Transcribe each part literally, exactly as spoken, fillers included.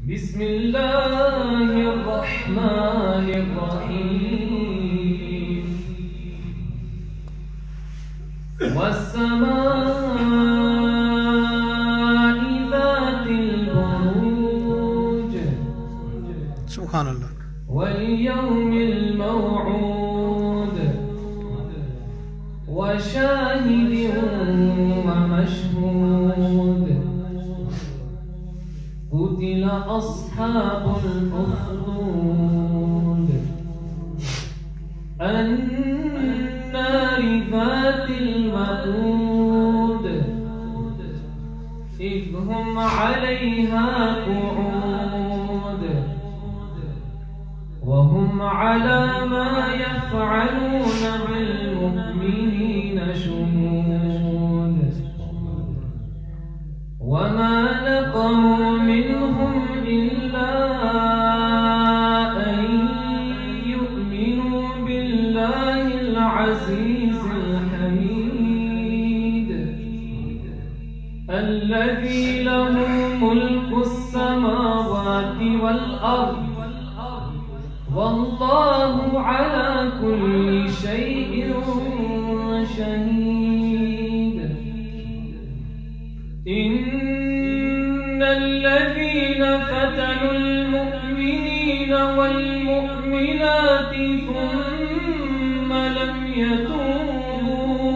بسم الله الرحمن الرحيم والسماء ذات البروج سبحان الله واليوم الموعود وشاهد ومشهود قتل أصحاب الأخدود النار ذات الوقود إذ هم عليها قعود وهم على ما يفعلون بالمؤمنين شهود وما نقموا منهم إلا أن يؤمنوا بالله العزيز الحميد الذي له ملك السماوات والأرض والله على كل شيء شهيد إن الذين فتنوا المؤمنين والمؤمنات ثم لم يتوبوا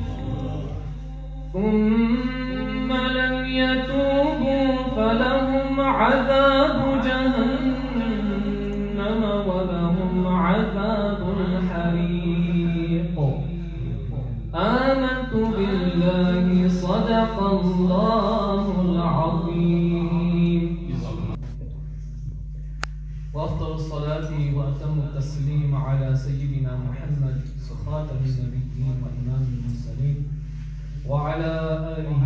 ثم لم يتوبوا فلهم عذاب جهنم ولهم عذاب الحريق آمنت بالله صدق الله العظيم وأفضل الصلاة وأتم التسليم على سيدنا محمد خاتم النبيين وإمام المرسلين وعلى آله